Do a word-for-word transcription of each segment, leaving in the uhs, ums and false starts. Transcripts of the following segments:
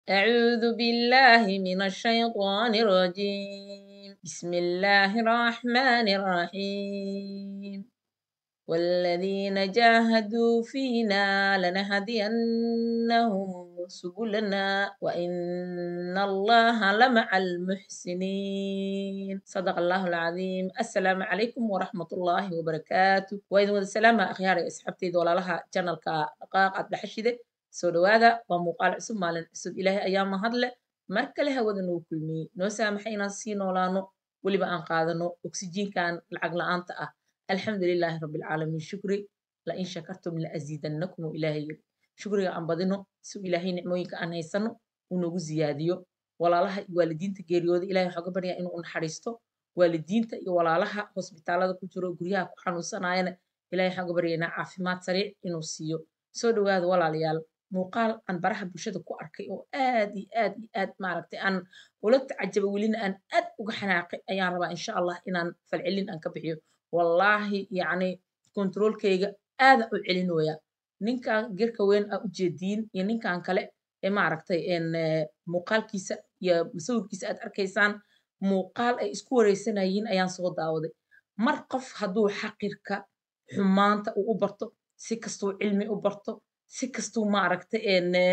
أعوذ بالله من الشيطان الرجيم بسم الله الرحمن الرحيم والذين جاهدوا فينا لنهدينهم سبلنا وإن الله لمع المحسنين صدق الله العظيم. السلام عليكم ورحمة الله وبركاته. وإذا السلام أخياري أصحابتي دولا لها channel دقاق أدبحشدة soo dhawaada waa muuqaal cusub maalin cusub ilaahay ayaa mahadle mar kale hawada noo kulmiyey noo saamaxay inaan sii noolaano weliba aan qaadano oksijiinkan lacag la'aanta ah alxamdulilaahi rabbilcaalamiin shukri la in shakartum la aziidannakum oo ilaahay yiri shukriga aan badino si ilaahay nicmooyinka aan haysano uu noogu ziyaadiyo walaalaha iyo waalidiinta geeriyooda ilaahay waxaa ka baryaa inuu naxariisto waalidiinta iyo walaalaha hosbitaalada ku jiro guryaha ku xanuunsanaayana ilaahay waxaa ka baryaynaa caafimaad sariic inuu siiyo soo dhawaada walaalayaal muuqaal aan baraha bulshada ku arkay oo aad iyo aad iyo aad maaragtay aan ula tacajaba welina aan aad uga xanaaqay ayaan rabaa insha allah inaan falcelin aan ka bixiyo wallaahi yacni kontroolkayga aadan u celinooya ninkan gerka weyn aa ujeediin iyo ninkan kale ee maaragtay muuqaalkiisa iyo sawirkiisa aad arkaysaan muuqaal ay isku wareysanayiin ayaan soo daawaday mar qof hadduu xaqirka xumaanta uu u barto si kastuu cilmi u barto si kastuu maaragtay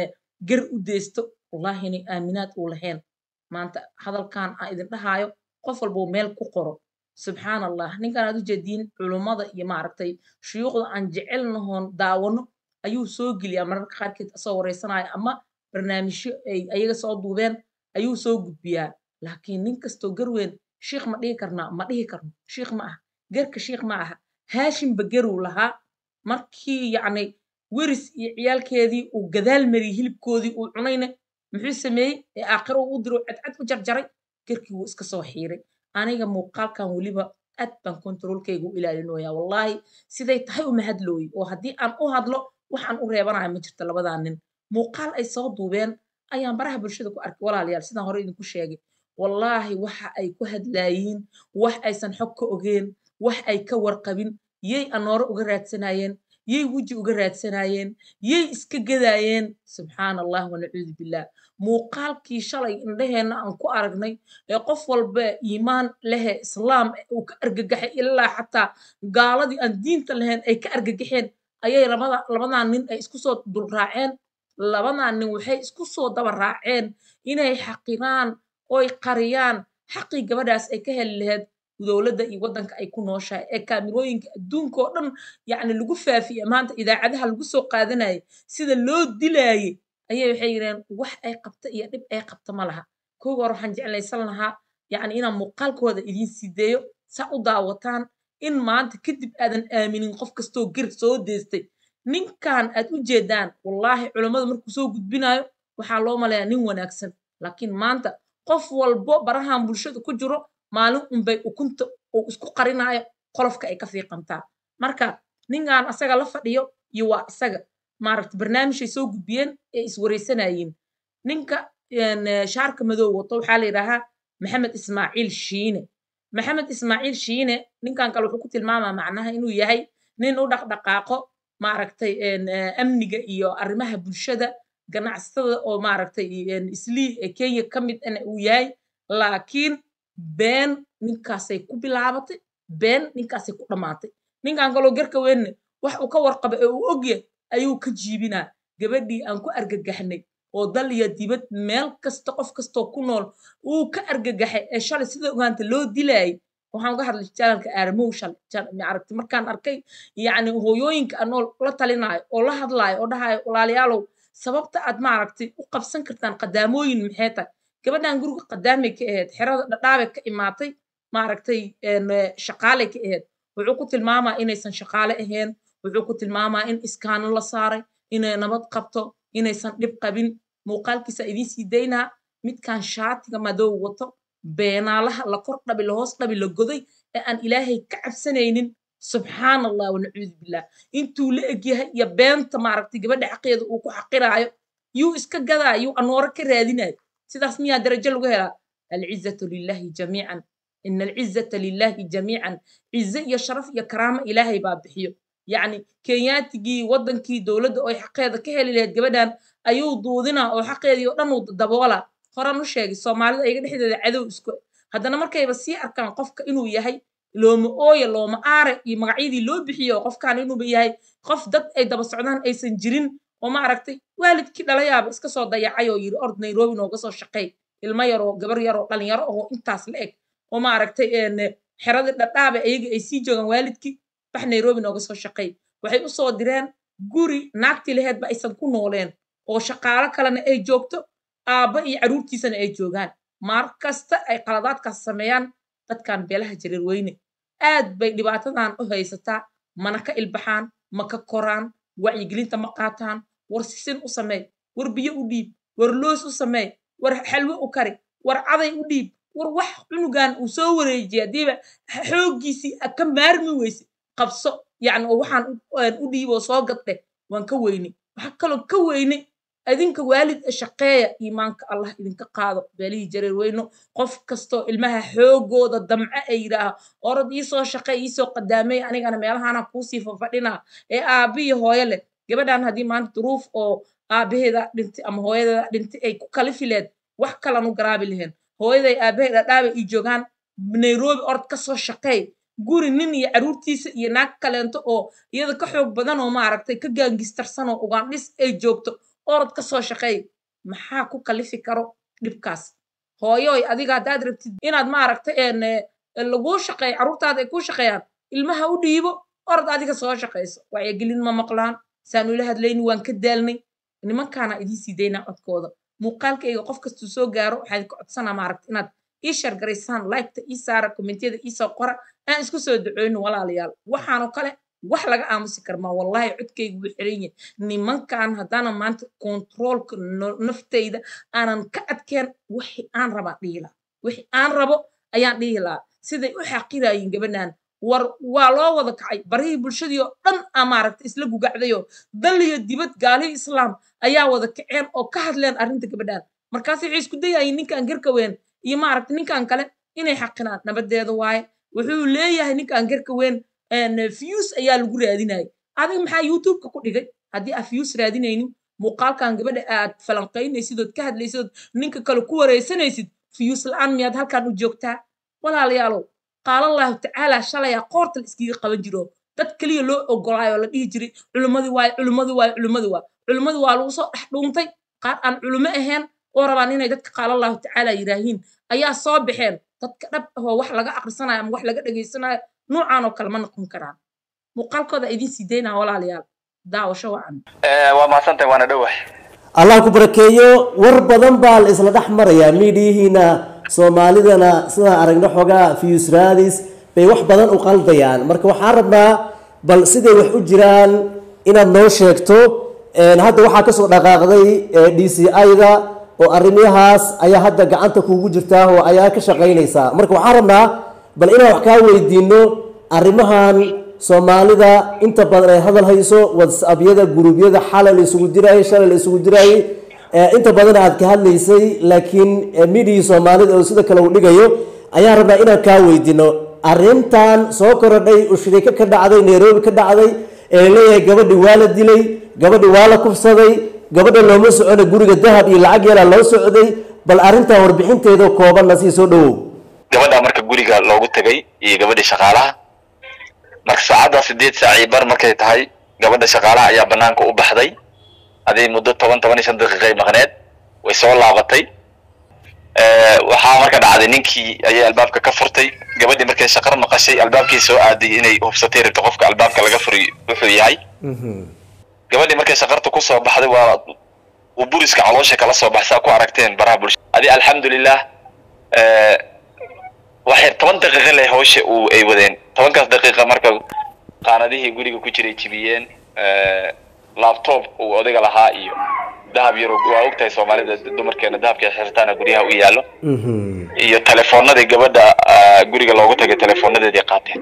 gar u deysto wallahi inay aaminaad uu lahayn maanta hadalkan aan idin dhahaayo qof walbuu meel ku qoro subxaan allah ninkan aad ujeediin culummada iyo maaragtay shuyuukhda aan jecelnahoon daawano ayuu soo geliyaa mararka qaarkeed asoo wareysanaya ama barnaamijyo ay ayaga soo duubeen ayuu soo gudbiyaa laakiin nin kastoo garweyn shiikh ma dhihi karnaa ma dhihi karno shiikh ma aha gerka shiikh ma aha haashimba geruu lahaa markii yacni weris iyo ciyaalkeedii uu gadaal mariyey hilibkoodii uu cunayna muxuu sameeyey ee aakhiro uu u diro cadcad u jarjaray gerkii wuu iska soo xiiray aniga muuqaalkan weliba aad baan kontroolkayga u ilaalinoyaa wallaahi siday tahay uma hadlooyi oo haddii aan u hadlo waxaan u reebanayo ma jirto labadaa nin muuqaal ay soo duubeen ayaan baraha bulshada ku arkay walaalayaal sidaan hore idinku sheegay wallaahi waxa ay ku hadlaayiin wax aysan xog ka ogeen wax ay ka warqabin yay anoore uga raadsanayeen yay weji uga raadsanayeen yay iska gadaayeen subxaan allah wanacuudu billah muuqaalkii shalay indhaheenna aan ku aragnay ee qof walba iimaan lehe islaam uu ka argagaxay ilaa xataa gaaladii aan diinta lahayn ay ka argagaxeen ayay labada labadan nin ay isku soo dulraaceen labadan nin waxay isku soo daba raaceen inay xaqiraan oy qariyaan xaqii gabadhaas ay ka heli lahayd dowladda iyo waddanka ay ku nooshahay ee kaamirooyinka adduunka oo dhan yacni lagu faafiye maanta idaacadaha lagu soo qaadanayay sida loo dilaayey ayay waxay yidhaheen wax ay qabta iyo dhib ay qabta ma laha kooga hore waxaan jeclaysan lahaa yacni inaan muuqaalkooda idiin sideeyo saa u daawataan in maanta kadib aadan aaminin qof kastoo ger soo deystay ninkan aad u jeedaan wallaahi culammada markuu soo gudbinayo waxaa loo maleeyaa nin wanaagsan laakiin maanta qof walbo barahan bulshada ku jiro maalin unbay ukunta uu isku qarinaayo qolofka ay ka fiiqantaa marka ninkan asaga la fadhiyo iyo waa asaga maaragta barnaamijay soo gudbiyeen ee iswareysanayiin ninka shaarka madow wato waxaa la yidhaahaa maxamed ismaaciil shiine maxamed ismaaciil shiine ninkan kale wuxuu ku tilmaamaa macnaha inuu yahay nin u dhaqdhaqaaqo maaragtay amniga iyo arrimaha bulshada ganacsatada oo maaragtay islii ee kenya ka mid ana uu yahay laakiin been ninkaasay ku bilaabatay been ninkaasay ku dhammaatay ninkan kaloo gerka weynne wax uu ka warqaba ee uu ogyahay ayuu ka jiibinaa gabadhii aan ku argagaxnay oo dal iyo dibad meel kasta qof kastoo ku nool uu ka argagaxay ee shalay sida ogaanta loo dilaayay waxaan uga hadlay janalka aaramow shalay maaragtay markaan arkay yacni hooyooyinka anool la talinaayo oo la hadlaayo oo dhahaayo walaalayaalow sababta aad maaragtay u qabsan kartaan qadaamooyin maxay tahay gabadhan guriga qadaamay ka ahayd xerada dhadhaabay ka imaatay maaragtay shaqaalay ka ahayd wuxuu ku tilmaamaa inaysan shaqaale ahayn wuxuu ku tilmaamaa in iskaano la saaray inay nabad qabto inaysan dhib qabin muuqaalkiisa idiin sii daynaa midkan shaatiga madow wato beenaalaha la kor dhabi la hoos dhabi la goday ee aan ilaahay ka cabsanaynin subxaan allah wanacuudu billah intuu la egyahay iyo beenta maaragtay gabadha xaqeeda uu ku xaqiraayo yuu iska gadaa yuu anoore ka raadinayo sidaas miyaa darajo lagu helaa alcizatu lillahi jamiican ina alcizata lillahi jamiican cize iyo sharaf iyo karaamo ilaahay baa bixiyo yacni kenyaatigii waddankii dowladda oo xaqeeda ka heli lahayd gabadhan ayuu duudinaa oo xaqeedii oo dhan uu daboola horan u sheegay Soomaalida ayaga dhexdeeda cadow isku haddana markayba sii arkaan qofka inuu yahay looma ooya looma aare iyo magacyadii loo bixiyo qofkaan inuu yahay qof dad ay daba socdaan aysan jirin oo ma aragtay waalidkii dhalayaaba iska soo dayacay oo yiri ord Nairobi nooga soo shaqeey ilma yar oo gabar yar oo dhalinyaro oo intaas la eg oo ma aragtay een xerada dhadhaaba ayaga ay sii joogan waalidkii bax Nairobi nooga soo shaqeey waxay u soo direen guri naagtii laheed ba aysan ku nooleen oo shaqaale kalena ay joogto aaba iyo caruurtiisana ay joogaan mar kasta ay qaladaadkaas sameeyaan dadkan beelaha jareer weyne aad bay dhibaatadan u haysataa mana ka ilbaxaan ma ka koraan wacyigelinta ma qaataan war sisin u sameey war biyo u dhiib war loos u sameey war xalwo u kari war caday u dhiib war wax cunugan uu soo wareejiya diiba xoogiisi ka maarmi weyse qabso yani waxaan u dhiibo soo gadde waan ka weyni waxa kale ka weyni adinka waalid shaqeeya iimaanka Allah idinka qaado beelihi jareer weyno qof kasto ilmaha xoogooda damca ay yiraaha orod ii soo shaqeey ii soo qadaamay anigana meelahaana ku sii fafadhina ee aabiyo hooyo leh gabadhan hadii maanta duruuf oo aabaheeda dhintay ama hooyada dhintay ay ku kalifileed wax kala nu garaabi lahayn hooyaday aabaheeda dhaaba ii joogan Nairobi orod ka soo shaqeey guri nin iyo caruurtiisa iyo naag kaleento oo iyada ka xoog badan oo ma aragtay ka gaangistarsan oo Ugandis ay joogto orod ka soo shaqeey maxaa ku kalifi karo dhibkaas hooyoy adiga hadaad rabtid inaad ma aragtay een lagu shaqeey caruurtaada ay ku shaqeeyaan ilmaha u dhiibo orod adiga soo shaqeyso wacyigelin ma maqlaan saanu ila hadlayni waan ka daalnay nimankaana idin sideena codkooda muuqaalkayga qof kasta soo gaaro waxaad ka codsanaa ma aragtay inaad ii share gareysaan like ta ii saara comment-yada ii soo qora aan isku soo duceyno walaalayaal waxaan oo kale wax laga aamusi karmaa wallahi codkaygu wuu xiran yahay nimankan hadana maanta controlka naftayda aanan ka adkeen wixii aan raba dhiila wixii aan rabo ayaan dhiila siday u xaqiraayeen gabadhan war waa loo wada kacay barihi bulshadii oo dhan ama aragtay isla gugacdayo daliyo dibad gaali islaam ayaa wada kaceen oo ka hadleen arrinta gabadhan markaas ay isku dayayeen ninkan garka weyn iyo ma aragtay ninkan kale inay xaqinaan nabadeeda waay wuxuu leeyahay ninkan garka weyn een views ayaa lagu raadinay adiga maxaa YouTube ka ku dhigay hadii aad views raadinaynin muuqaalkan gabadha aad falanqeynaysid oo ka hadlaysid ninka kale ku wareysanaysid views la'aan miyaad halkan u joogtaa walaalayaalo qaal Allah ta'ala shalaya qoorta iskiga qaban jiro dad kaliya loo ogolaayo la dhihi jiray culimadu waay culimadu waay culimadu waay culimadu waa lagu soo dhex dhuuntay qaar aan culimo ahayn oo rabaan inay dadka qaal Allah ta'ala yiraahiin ayaa soo baxeen dadka dhab ah wax laga aqrisanayo ama wax laga dhageysanayo noocaan oo kale ma noqon karaan muuqaalkooda idin sideena walaalayaal daawasho wacan ee waa maasantay waana dhawax Allah ku barakeeyo war badan baa la isla dhaxmaraya miidiyihiina Soomaalidana sida aragna xogaa views raadis bay wax badan u qaldayaan marka waxaan rabnaa bal sidee wax u jiraan inaad noo sheegto een hadda waxa ka soo dhaqaaqday D C I-da oo arrimahaas ayaa hadda gacanta kuugu jirtaa oo ayaa ka shaqeynaysa marka waxaan rabnaa bal inaan wax ka weydiino arrimahan Soomaalida inta badan ay hadal hayso WhatsApp-yada guruubyada xalal isugu diray shalal isugu diray inta badan aad ka hadlaysay laakiin media Soomaalida oo sida kale u dhigayo ayaa rabnaa inaan ka weydiino arrintan soo korodhay oo shirika ka dhacday Nairobi ka dhacday ee leeyahay gabadhi waa la dilay gabadhi waa la kufsaday gabadha looma socdo guriga dahab iyo lacag yar loo socday bal arrintan warbixinteeda kooban na sii soo dhaw gabadha marka guriga loogu tagay iyo gabadha shaqaalaha marka saacada sideed saac bar markay tahay gabadha shaqaalaha ayaa banaanka u baxday aday muddo toban toban iyo shan daqiiqo maqneed way soo laabatay ee waxa marka dhacday ninkii ayaa albaabka ka furtay gabadhii markay shaqar maqashay albaabkii soo aaday inay hubsatay rabto qofka albaabka laga furi wuxuu yahay gabadhii markay shaqarta ku soo baxday waa uu buriska caloosha kala soo baxsaa ku aragteen baraha bulshada adi alxamdulillah ee waxay toban daqiiqo leh hawsha uu ay wadeen tobankaas daqiiqo marka qaanadihii guriga ku jiray jibiyeen ee laptop uu odaga lahaa iyo dahab yar waa ogtahay Soomaalida dumarkeena dahabka xirtaana guriga u yaalo iyo telefoonada gabadha guriga loogu tagay teleefoonadeedii qaateen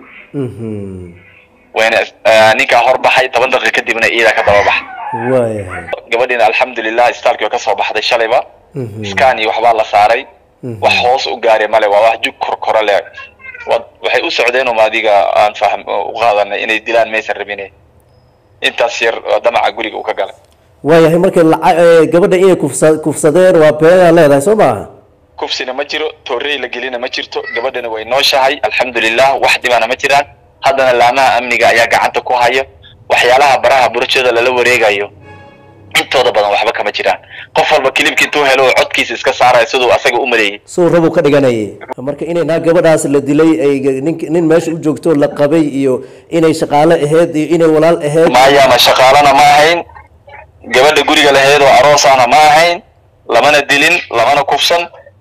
wayna ninka hor baxay toban daqiiqo kadibna iyada ka daba baxay waayahay gabadhina alxamdulillah istaalkii ka soo baxday shalayba scan iyo waxba la saaray wax hoos u gaaray male waa wax jug korkoro leh waxay u socdeen oo maadiga aan faham u qaadanay inay dilaan meesha rabinay intaas yar damaca guriga uu ka galay waayahay markay gabadha inay kufsadeen waa beenaa leedahay soo maaha kufsina ma jiro toorey la gelina ma jirto gabadhana way nooshahay alxamdulilah wax dhibana ma jiraan haddana laamaha amniga ayaa gacanta ku haya waxyaalaha baraha bulshada lala wareegayo intooda badan waxba kama jiraan qof walba kilibkii intuu helo codkiisa iska saaraya siduu asaga u mareeyay soo rabo ka dhiganayay marka inay naa gabadhaas la dilay ay nin nin meesha u joogto la qabay iyo inay shaqaale ahayd iyo inay walaal ahayd maya ma shaqaalana ma ahayn gabadha guriga lahayd oo aroosana ma ahayn lamana dilin lamana kufsan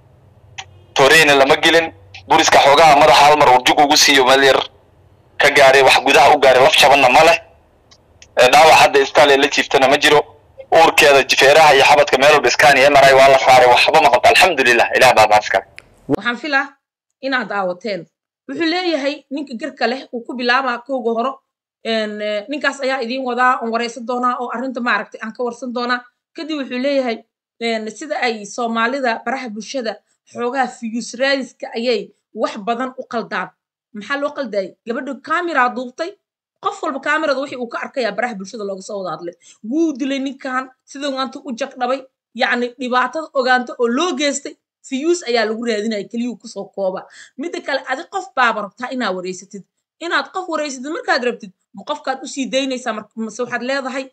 tooreyna lama gelin buriska xoogaha madaxa hal mar urjug ugu siiyo meel yar ka gaaray wax gudaha u gaaray laf jabanna ma leh dhaawac hadda istaale la jiiftana ma jiro uurkeeda jifeeraha iyo xabadka meel walba iskaan iyo maray waa la saaray waxba ma qabto alxamdulilah ilaah baa baaska waxaan filaa inaad daawateen wuxuu leeyahay ninka garka leh uu ku bilaabaa kooga horo ninkaas ayaa idiin wadaa on wareysan doonaa oo arrinta maaragtay aan ka warsan doonaa kadib wuxuu leeyahay sida ay soomaalida baraha bulshada xoogaha fiyusraadiska ayay wax badan u qaldaan maxaa loo qaldayay gabadha kaamira duubtay qof walba kaamirada wixii uu ka arkayaa baraha bulshada looga soo wada hadlay wuu dilay ninkan sidoo maanta u jaqdhabay yacni dhibaatada ogaanta oo loo geystay fiyuus ayaa lagu raadinaya keliyuu kusoo kooba midda kale adi qof baaba rabtaa inaad wareysatid inaad qof wareysatid markaad rabtid ma qofkaad usii daynaysaa mase waxaad leedahay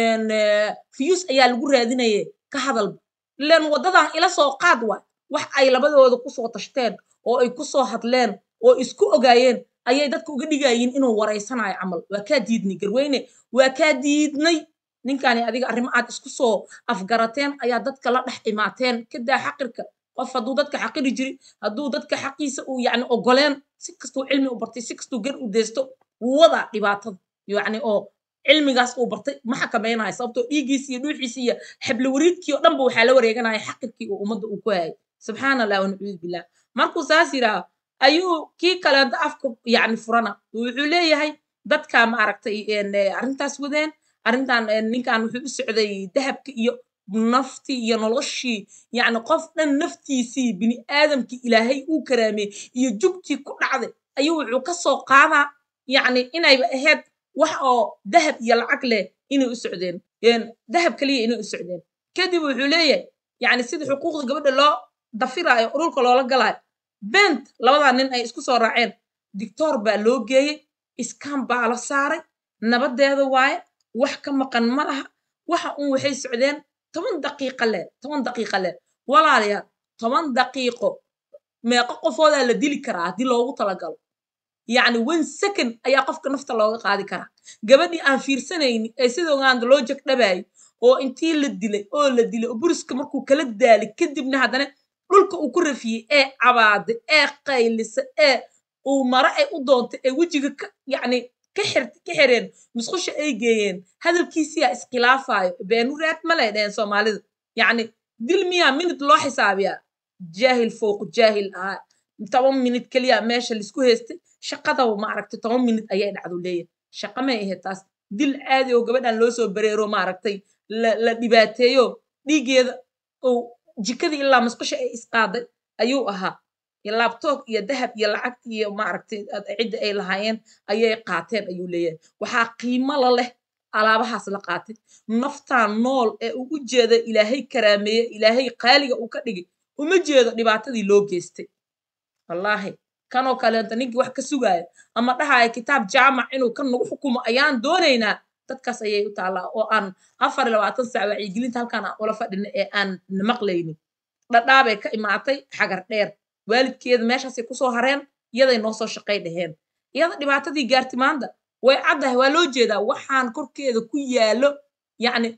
fiyuus ayaa lagu raadinaye ka hadalba ilaan waddadan ila soo qaad waay wax ay labadooda kusoo tashteen oo ay kusoo hadleen oo isku ogaayeen ayay dadka uga dhigayeen inuu wareysanayo camal waa kaa diidnay garweyne waa kaa diidnay ninkani adiga arrimo aad isku soo afgarateen ayaa dadka la dhex imaateen kadaa xaqirka qof hadduu dadka xaqiri jiri hadduu dadka xaqiisa uu yacni ogoleen si kastuu cilmi u bartay si kastuu gar u deysto wuu wadaa dhibaatada yacni oo cilmigaas uu bartay ma xakamaynayo sababtoo dhiiggiisa iyo dhuuxiisa iyo xabla wariidkii oo dhanba waxaa la wareeganaya xaqirkii uu ummadda uu ku hayay subxaana allah wanacuudu billah markuu saas yidhaaha ayuu kii kaleenta afka yacni furana wuxuu leeyahay dadka ma aragtay arrintaas wadeen arrintan ninkan wuxuu u socday dahabka iyo naftii iyo noloshii yacni qof dhan naftiisii bini aadamkii ilaahay uu karaamey iyo jugtii ku dhacday ayuu wuxuu ka soo qaadaa yacni inayba ahayd wax oo dahab iyo lacag leh inay u socdeen dahab kaliya inay u socdeen kadib wuxuu leeyahay yacni sida xuquuqda gabadha loo dafiraayo urulka loola galaayo bent labadaa nin ay isku soo raaceen dictor baa loo geeyey iskaan baa la saaray nabadeeda waaye wax ka maqan ma laha waxa uun waxay socdeen toban daqiiqa leh toban daqiiqa leh walaalayaal toban daqiiqo meeqa qofoodaa la dili karaa haddii loogu talagalo yacni one second ayaa qofka nafta looga qaadi karaa gabadhii aan fiirsanayni ee sidoogaanda loo jagdhabaayay oo intii la dilay oo la dilay oo buriska markuu kala daalay kadibna haddana dhulka uu ku rafiyey ee cabaaday ee qaylisa ee uu mara ay u doontay ee wejiga ka yacni ka xir ka xireen musqusha ay geeyeen hadalkiisiyaa iskhilaafayo beenu raad ma lay dhaheen soomaalida yacni dil miyaa minid loo xisaabiyaa jaahil fowq jaahil ahaa toban minid keliya meesha laisku haystay shaqadaba ma aragtay toban minid ayay dhacdu leeyahay shaqa may ahayd taas dil caadi oo gabadhan loo soo bareero ma aragtay la dhibaateeyo dhiigeeda oo jikadii ilaa musqusha ay isqaaday ayuu ahaa labtoog iyo dahab iyo lacag iyo ma aragtay cidda ay lahaayeen ayay qaateen ayuu leeyahay waxaa qiimo la leh alaabahaas la qaatay naftaan nool ee ugu jeeda ilaahay karaameeye ilaahay qaaliga uu ka dhigay uma jeedo dhibaatadii loo geystay wallaahi kanoo kaleenta ninkii wax ka sugaaya ama dhahaya kitaab jaamac inuu kan nagu xukumo ayaan doonaynaa dadkaas ayay u taallaa oo aan afar iyo labaatan saac wacyigelinta halkaan aan ula fadhina ee aan maqlaynin dhadhaabay ka imaatay xagar dheer waalidkeeda meeshaasay kusoo hareen iyaday noo soo shaqay dhaheen iyada dhibaatadii gaarti maanta way caddahay waa loo jeedaa waxaan korkeeda ku yaallo yacni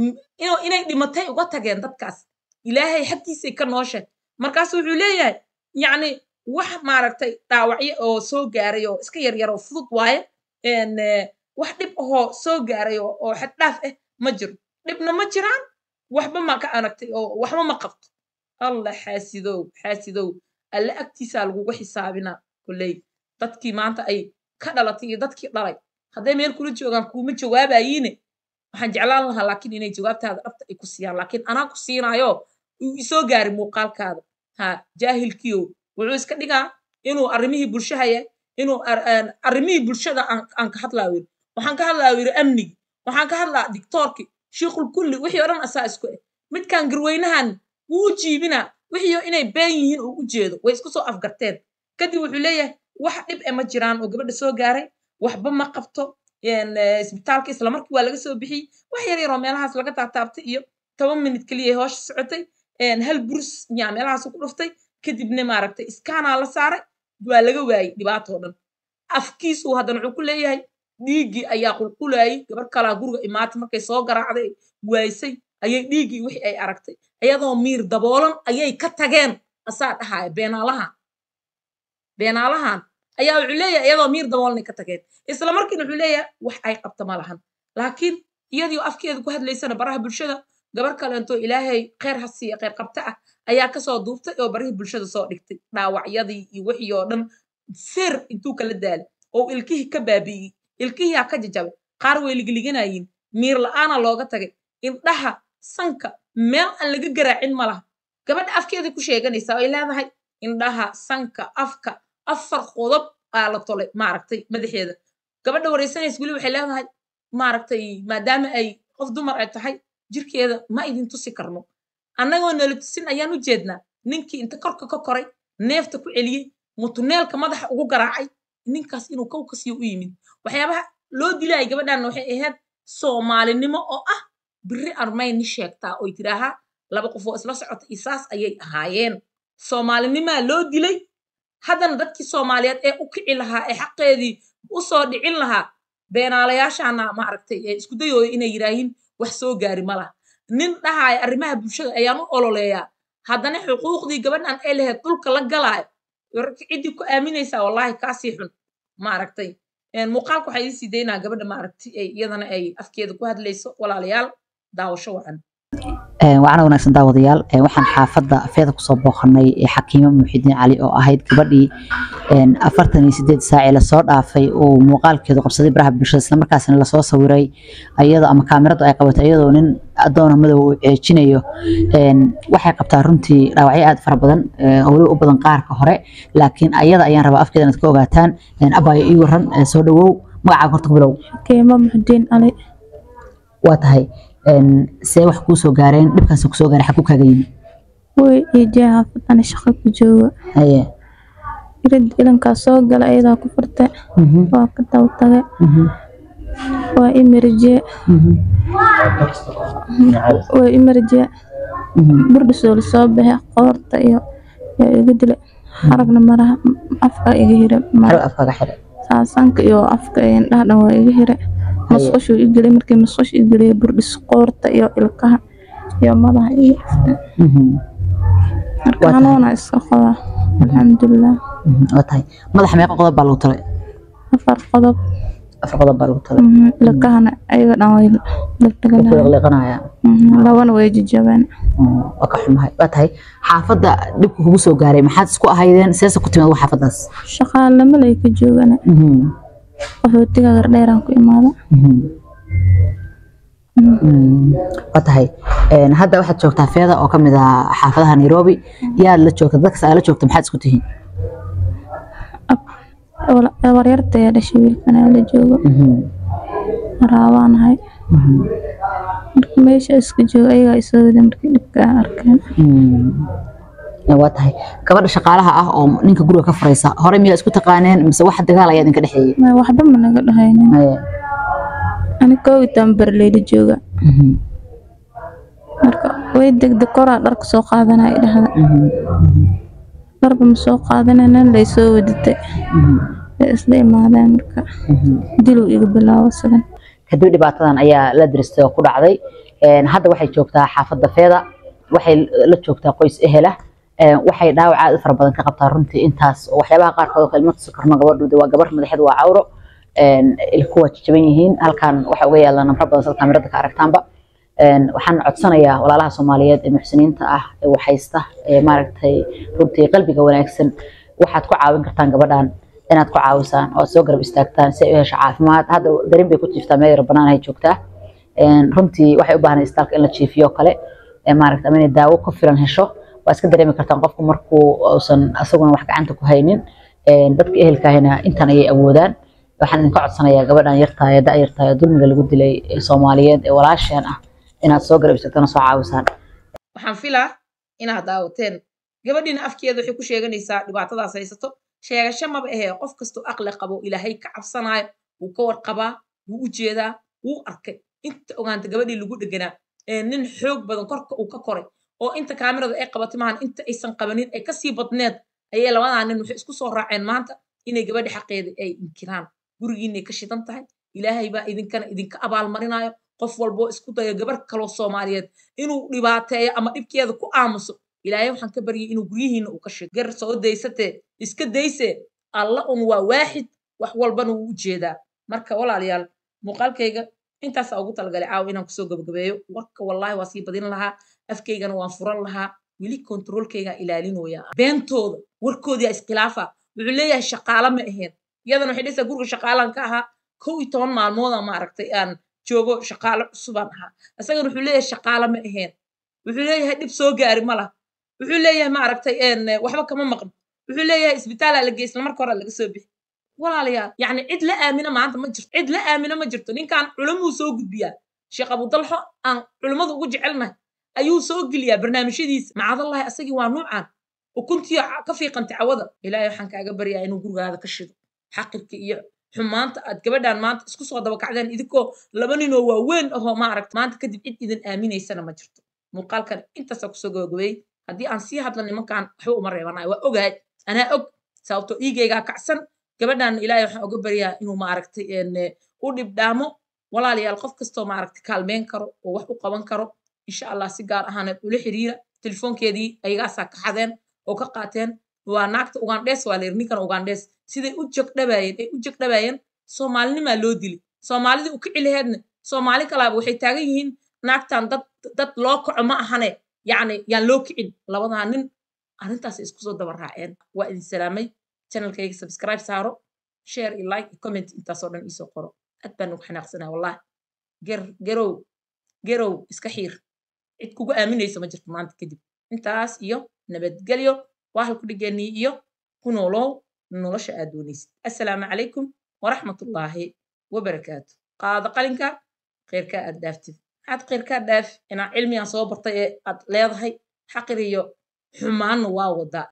inay dhimatay uga tageen dadkaas ilaahay xagtiisay ka nooshay markaas wuxuu leeyahay yacni wax maaragtay dhaawacyo oo soo gaaray oo iska yaryar oo fudud waaye wax dhib ahoo soo gaaray oo xad dhaaf ah ma jiro dhibna ma jiraan waxba ma ka aragtay oo waxba ma qabto allah xaasidow xaasidow alla agtiisaa lagugu xisaabinaa kulley dadkii maanta ay ka dhalatay iyo dadkii dhalay hadday meel kula joogaan kuuma jawaabayiine waxaan jeclaan lahaa laakiin inay jawaabtaada dhabta ay ku siiyaan laakiin anaa ku siinaayo uu isoo gaari muuqaalkaada ha jaahilkiyo wuxuu iska dhigaa inuu arrimihii bulshahaya inuu arrimihii bulshada aan ka hadlaa wiri waxaan ka hadlaa wiri amnigi waxaan ka hadlaa dictoorki shiiqul kulli wixii oo dhan asaa isku eh midkaan garweynahan wuu jiibinaa wixii inay been yihiin uu u jeedo way isku soo afgarteen kadib wuxuu leeyahay wax dhib eh ma jiraan oo gabadha soo gaaray waxba ma qabto isbitaalka isla markii waa laga soo bixiyey wax yar yaroo meelahaas laga taataabtay iyo toban minute keliya hoosha socotay hal burus yaa meelahaas ku dhuftay kadibna maaragtay iskaanaa la saaray waa laga waayey dhibaatoo dhan afkiisu haddana wuxuu ku leeyahay dhiiggii ayaa qulqulayay gabar kalaa guriga imaatay markay soo garaacday waaysay ayay dhiiggii wixii ay aragtay iyadoo miir daboolan ayay ka tageen asaa dhahaya beenaalahan beenaalahan ayaa wuxuu leeyahay iyadoo miir daboolanay ka tageen isla markiina wuxuu leeyahay wax ay qabta ma lahan laakiin iyadii afkeeda ku hadlaysana baraha bulshada gabar kaleentoo ilaahay khayr ha siiya khayr qabta ah ayaa kasoo duubtay oo barihii bulshada soo dhigtay dhaawacyadii iyo wixii oo dhan fir intuu kala daalay oo ilkihii ka baabi'iyey ilkihiyaa ka jajabay qaar way ligliganayiin miir la'aana looga tagay indhaha sanka meel aan laga garaacin ma laha gabadha afkeedii ku sheeganaysaa ay leedahay indhaha sanka afka afar qodob aa la tolay maaragtay madaxeeda gabadha wareysanaysa weli waxay leedahay maaragtay maadaama ay qof dumar ay tahay jirkeeda ma idin tusi karno annagoo nala tusin ayaan u jeednaa ninkii inta korka ka koray neefta ku celiyey mutuneelka madaxa ugu garaacay ninkaas inuu kawkasiyo u yimid waxyaabaha loo dilaayay gabadhan waxay ahayd soomaalinimo oo ah biri armayni sheegtaa oy tiraahaa laba qof oo isla socota isaas ayay ahaayeen soomaalinimaa loo dilay haddana dadkii soomaaliyeed ee u kici lahaa ee xaqeedii u soo dhicin lahaa beenaalayaashaana maaragtay ee isku dayooda inay yiraahiin wax soo gaari ma laha nin dhahaaya arrimaha bulshada ayaan u ololeeyaa haddana xuquuqdii gabadhan ay lahayd dhulka la galaayo ciddii ku aaminaysaa wallaahi kaasii xun maaragtay muuqaalka waxaa idin sii daynaa gabadha maaragtay iyadana ay afkeeda ku hadlayso walaalayaal daawasho wacan وأنا وناكسن داوديال waxaan xaafada afeeda kusoo booqanay xakiimo Muxidiin Cali oo ahayd gabadhii afartan iyo sideed saac la soo dhaafay oo muuqaalkeedu qabsaday baraha bulshada isla markaasna la soo sawiray ayada ama kaamiradu ay qabatay iyadoo nin adoon madow u ceejinayo waxay qabtaa runtii dhaawacyo aad fara badan oo u badan qaarka hore laakiin ayada ayaan rabaa afkeeda inaad ka ogaataan abaayo ii waran soo dhawow magaca horta ku bilow Xakiimo Muxidiin Cali waa tahay see wax ku soo gaareen dhibkaas ku soo gaaray xaq ku kaga yimi way ijaha fadana shaqo ku jooga haye irid ilanka soo gala ayada ku furtay waa ka tawtaga waa imirje waa imirje burdu soo soo baxay qoorta iyo iga dilay aragna maraha afka iga hira mar afka ga xire saasanka iyo afka indhaha waa iga hira masqashu igilay markii masqash igilay burdis qoorta iyo ilkaha iyo madaxa iyo marka xanuuna iska qaba alxamdulillah watahay madaxa meeqa qodob baa lagu talay afar qodob afar qodob baa lagu talay ilkahana ayaga dhan way liqanaya labana way jijabeen waa ka xumahay watahay xaafada dhibku kugu soo gaaray maxaad isku ahaydeen seesa ku timid xaafadaas shaqaale ma lay ka joogana waxootiga gardheeraan ku imaado watahay hadda waxaad joogtaa feeda oo kamid ah xaafadaha Nairobi yaad la joogtaa dadka ay la joogtaa maxaad isku tihiin wala wareerta ee dhashay wiilkan la joogo raawanahay marka meesha iska jooga ayaga isoo wada markii dhibka arkeen waa tahay gabadha shaqaalaha ah oo ninka guriga ka furaysa hore miyaa isku taqaaneen mise wax dagaal ayaa idinka dhaxeeyay ma waxba ma naga dhahaynin ani koow tan barleed jooga marka way degdeg kora dharka soo qaadanay dhahda darba ma soo qaadanayna la soo waditay isla imaadeen marka dilu iga bilaaw sadan kadib dhibaatadan ayaa la diristay oo ku dhacday hadda waxay joogtaa xaafada feeda waxay la joogtaa qoys ehela waxay dhaawac aad fara badan ka qabtaa runtii intaas waxyaabaha qaar kood kalmad sakarno gabadhu waa gabar madaxeed waa cawro een ilku waa jaban yihiin halkan waxa uga yaalan nambar badan sida kaamirada ka aragtaanba een waxaan codsanayaa walaalaha Soomaaliyeed ee muxsiniinta ah ee waxaysta ee maaragtay runtii qalbiga wanaagsan waxaad ku caawin kartaan gabadhan inaad ku caawisaan oo soo garab istaagtaan si ay u hesho caafimaad hadda darin bay ku jirtaa meel banaan ay joogtaa een runtii waxay u baahan istaalka in la jiifiyo kale ee maaragtay ama in daawo ku filan hesho waa iska dareemi kartaan qofku markuu uusan asaguna wax gacanta ku haynin een dadka ehelkaahina intan ay awoodaan waxaan idin ka codsanayaa gabadhan yartahay da yartahay dulmiga lagu dilay Soomaaliyeed ee walaasheen ah inaad soo garab istaagtana soo caawisaan waxaan filaa inaad daawateen gabadhiina afkeeda waxay ku sheeganaysaa dhibaatadaas haysato sheegasho maba ahee qof kastoo aqli qabo ilaahay ka cabsanaayo wuu ka warqabaa wuu u jeedaa wuu arkay inta ogaanta gabadhii lagu dheganaa ee nin xoog badan korka uu ka koray oo inta kaamirada ay qabatay maahan inta aysan qabanin ay kasii badneed ayay labadaa nin waxay isku soo raaceen maanta inay gabadhi xaqeeda ay inkiraan gurigiinay ka shidan tahay ilaahay baa idinkana idinka abaalmarinayo qof walboo isku dayo gabar kaloo soomaaliyeed inuu dhibaateeyo ama dhibkeeda ku aamuso ilaahay waxaan ka baryay inuu guryihiina uu ka shido gar soo daysatee iska daysee alla un waa waaxid wax walbana wuu u jeedaa marka walaalayaal muuqaalkayga intaasaa ugu talagalay caawa inaan kusoo gabagabeeyo warka wallaahi waa sii badin lahaa afkaygana waan furan lahaa weli kontroolkaygaa ilaalinooya beentooda warkoodii iskhilaafa wuxuu leeyahay shaqaalo ma ahayn iyadana waxay dhaysaa guriga shaqaalaan ka ahaa kow iyo toban maalmooda maaragtay aan joogo shaqaalo cusubaan ahaa isagana wuxuu leeyahay shaqaalo ma ahayn wuxuu leeyahay dhib soo gaari ma laha wuxuu leeyahay maaragtay waxba kama maqno wuxuu leeyahay isbitaalaa la geysna marka hore laga soo bixi walaalayaal yacni cid la aamina maanta ma jirto cid la aamina ma jirto ninkaan culimuu soo gudbiyaa sheekh abudalxo aan culimmadu ugu jecelnahay ayuu soo geliyaa barnaamijyadiisa macadallahi asagii waa nuucaan ukuntiyo ka fiiqantay cawada ilaahay waxaan kaaga baryaa inuu gurigaada ka shido xaqirka iyo xumaanta aad gabadhaan maanta isku soo daba kacdeen idinkoo laba ninoo waaweyn ahoo maaragta maanta kadib cid idin aaminaysana ma jirto muuqaalkan intaasaa kusoo gabagabeeyey haddii aan sii hadla nimankaan waxba uma reebanayo waa ogahay anaa og sababtoo iigaygaa kacsan gabadhaan ilaahay waxaan uga baryaa inuu maaragtay u dhibdhaamo walaalayaal qof kastoo maaragtay kaalmeyn karo oo wax u qaban karo insha allah si gaar ahaaneed ula xiriira telefoonkeedii ayagaasaa ka xadeen oo ka qaateen waa naagta ugandhees waa layiri ninkan ugandhees siday u jogdhabaayeen ay u jogdhabaayeen soomaalinimaa loo dili soomaalidii u kici laheedna soomaali kalaaba waxay taagan yihiin naagtan dad dad loo kaco ma ahane yacni yaan loo kicin labadaa nin arrintaasay isku soo daba raaceen waa idin salaamay channelkayga subscribe saaro share iyo like iyo comment intaasoo dhan iisoo qoro aad baan ugu xanaaqsanaa wallahi ger gerow gerow iska xiir cid kugu aaminaysa ma jirto maanta kadib intaas iyo nabadgelyo waa halku dhigeenii iyo ku noolow nolosha aad doonaysid assalaamu calaykum waraxmatullaahi wabarakaatu qaado qalinka khayrkaa aad dhaaftid maxaad khayrkaa dhaaf inaa cilmigaan soo bartay ee aad leedahay xaqir iyo xumaanna waa wadaa